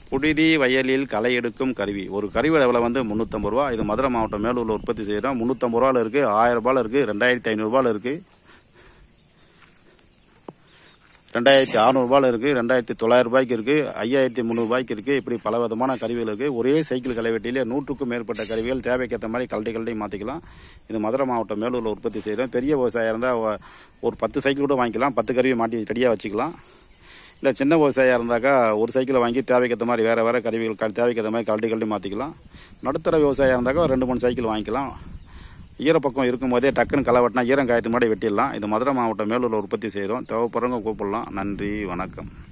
புழுதி வயலில் களை எடுக்கும் கருவி. ஒரு கருவி விலை வந்து 350 ரூபா. இது மதுரை மாவட்டம் மேலூரில் உற்பத்தி செய்கிறோம். 350 ரூபாவில் இருக்குது, 1000 ரூபாயில் இருக்குது, 2500 ரூபாயில் இருக்குது, 2600 ரூபாயில் இருக்குது, 2900 ரூபாய்க்கு இருக்குது, 5300 ரூபாய்க்கு இருக்குது. இப்படி பல விதமான கருவிகள் இருக்குது. ஒரே சைக்கிள் களைவெட்டியிலே 100க்கும் மேற்பட்ட கருவிகள் தேவைக்கேற்ற மாதிரி கழட்டி மாற்றிக்கலாம். இது மதுரை மாவட்டம் மேலூரில் உற்பத்தி செய்கிறோம். பெரிய விவசாயம் இருந்தால் ஒரு 10 சைக்கிள் கூட வாங்கிக்கலாம். 10 கருவி மாட்டி ரெடியாக வச்சுக்கலாம். இல்லை சின்ன விவசாயியாக இருந்தாக்கா ஒரு சைக்கிளை வாங்கி தேவைக்கேற்ற மாதிரி வேறு கருவிகள் தேவைக்கேற்ற மாதிரி கழட்டி மாற்றிக்கலாம். நடுத்தர விவசாயியாக இருந்தாக்கா 2-3 சைக்கிள் வாங்கிக்கலாம். ஈரப்பக்கம் இருக்கும்போதே டக்குன்னு களை வெட்டினா ஈரம் காயத்து மாதிரி வெட்டிடலாம். இது மதுரை மாவட்டம் மேலூரில் உற்பத்தி செய்கிறோம். தேவைப்படுறவங்க கூப்பிடலாம். நன்றி, வணக்கம்.